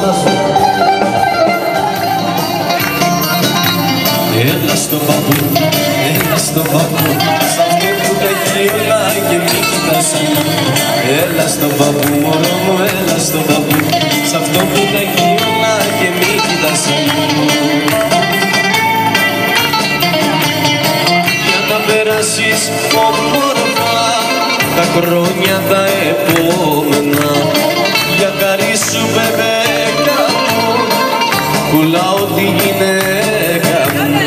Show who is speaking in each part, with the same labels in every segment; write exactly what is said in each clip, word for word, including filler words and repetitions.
Speaker 1: φωνάζω. Έλα στο παππού, έλα στο παππού, σ' αυτό που τα έχει όλα και μη κοιτάς αλλού. Έλα στο παππού μωρό μου, έλα στο παππού, σ' αυτό που τα έχει όλα και μη κοιτάς αλλού. Για να περάσεις όμορφα τα χρόνια τα επόμενα, για καρύ σου μπεμπέκα μου πουλάω τη γυναίκα μου.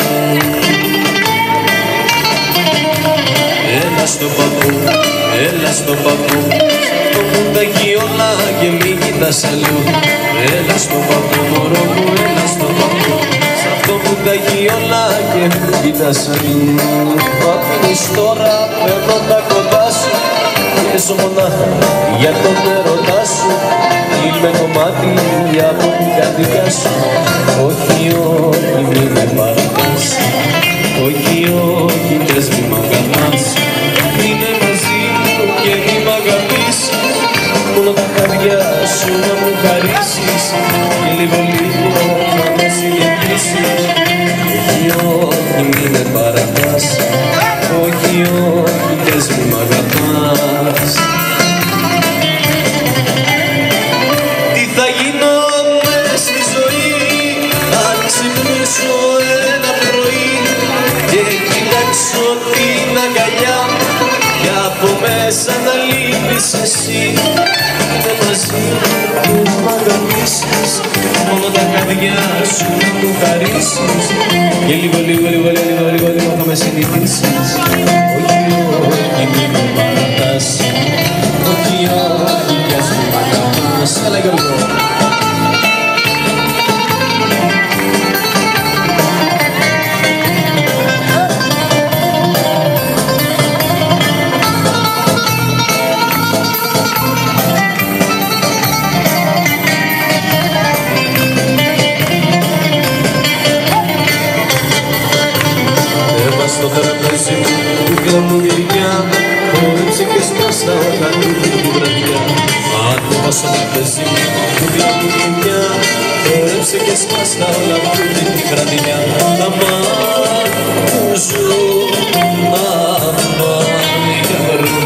Speaker 1: Έλα στο παππού, έλα στο παππού, σ' αυτό που τα έχει όλα και μη κοιτάς αλλού. Έλα στο παππού μωρό μου, έλα στο παππού, σ' αυτό που τα έχει όλα και μη κοιτάς αλλού. Μ' αφήνεις τώρα, παίρνω τα κοντά σου και ζω μονάχα για τον έρωτά σου. Είμαι κομμάτι από την καρδιά σου. Όχι, όχι, μη με παρατάς. Όχι, όχι, πες μη μ' αγαπάς. Είναι μαζί μου και μη μ' αγαπήσεις. Μόνο τα χέρια σου να μου χαρίσεις και λίγο λίγο να με συνεχίσεις. Όχι, όχι, μη με παρατάς. Όχι, όχι, πες μη μ' αγαπάς. Τι θα γίνω μες στη ζωή αν ξυπνήσω ένα πρωί και κοιτάξω την αγκαλιά και από μέσα να λείπεις εσύ. Είναι μαζί που μ' αγαπήσεις, μόνο τα καρδιά σου να μου χαρίσεις και λίγο λίγο λίγο λίγο λίγο λίγο θα με συνηθίσεις. Όχι, όχι, μη με παρατάς. Όχι, όχι, κι ας μη μ' αγαπάς. Έλα Γιώργο. Στο τραπέζι μου κούκλα μου γλυκιά, χόρεψε και σπάστα όλα τούτη τη βραδιά. Ανέβα στο τραπέζι μου κούκλα μου γλυκιά, χόρεψε και σπάστα όλα τούτη τη βραδιά. Αμάν που ζουν, αμάν για βρουν,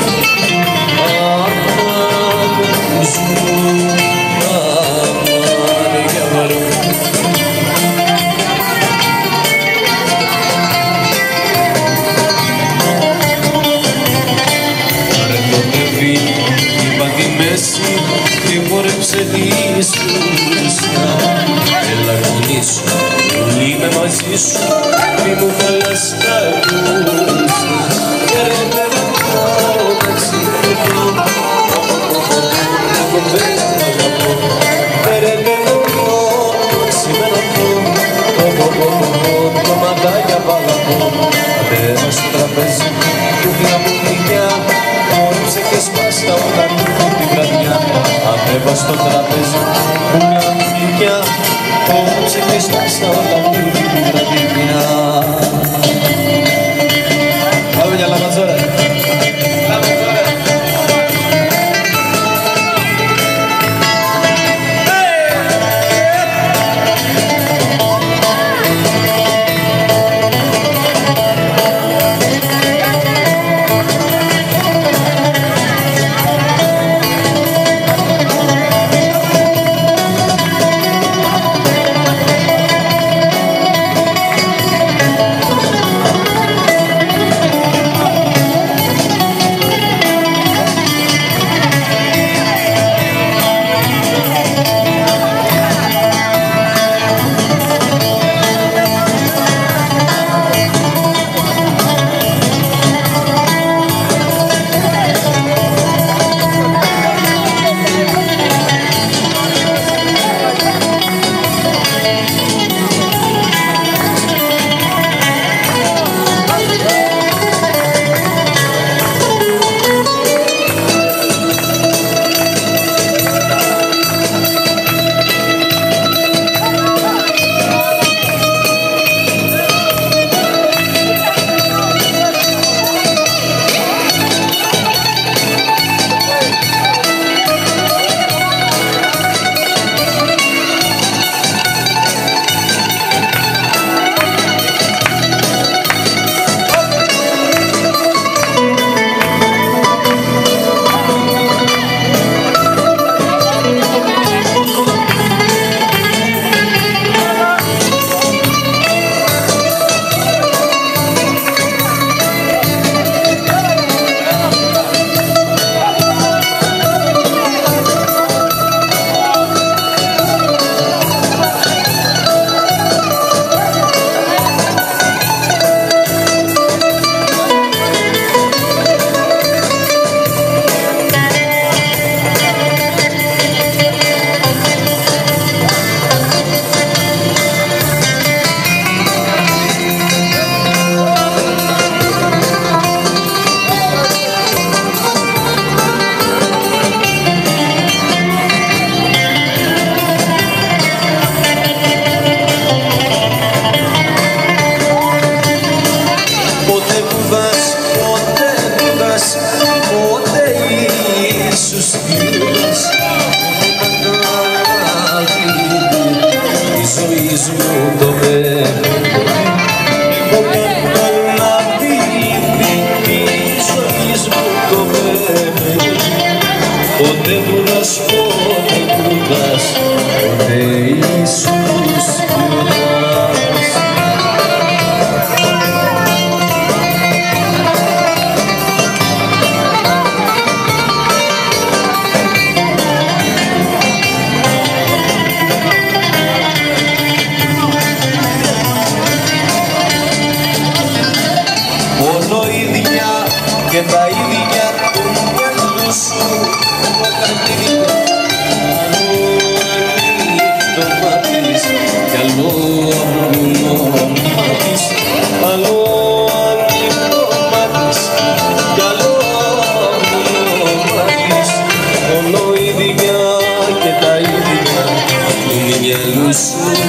Speaker 1: αμάν που ζουν, αμάν για βρουν. Και χόρεψε τη σκούσα. Έλα γονίσου, είμαι μαζί σου, μη μου χαλάς τα κούσα. Έρε με ρωτάω να ξυπνηθώ, εγώ δεν αγαπώ. Έρε με ρωτώ, ξημερωθώ, το μαντάγια παλαβώ. Ανέβα στο τραπέζι, κούκλα μου γλυκιά, χόρεψε και σπάστα όλα τούτη τη βραδιά. Ανέβα στο τραπέζι, κούκλα μου γλυκιά, χόρεψε και σπάστα όλα τούτη τη βραδιά. Πάμε για λαματζόρα. Λαματζόρα. Μυαλού σου